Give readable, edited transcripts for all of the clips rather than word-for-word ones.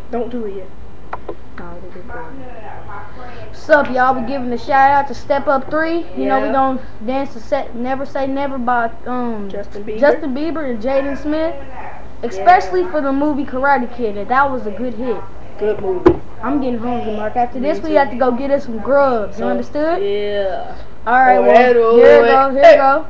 Don't do it yet. What's up, y'all? We giving a shout out to Step Up 3. You know we gonna dance to Never Say Never by Justin Bieber and Jaden Smith. Especially for the movie Karate Kid. That was a good hit. Good movie. I'm getting hungry, Mark. After this, we have to go get us some grubs. You understood? Yeah. Alright, well, here we go. Here we go.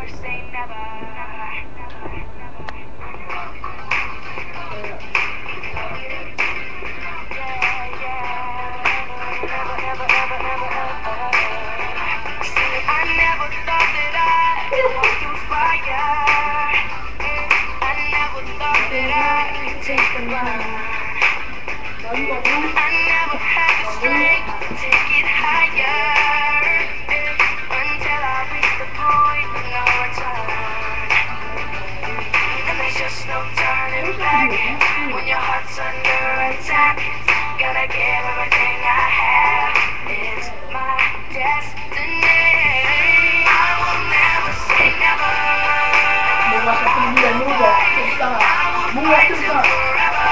I never had the strength to take it higher until I reach the point of no return. And there's just no turning back when your heart's under attack. Gotta give everything I have. It's my destiny. I will never say never. I will fight till forever.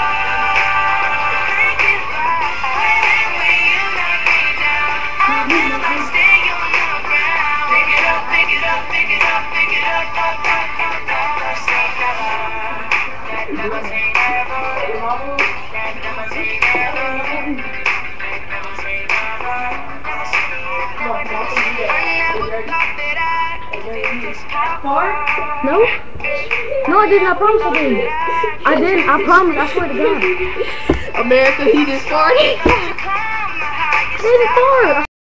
No? No, I didn't. I promise I didn't. I didn't. I promise. I swear to God. America, he just farted. I didn't fart.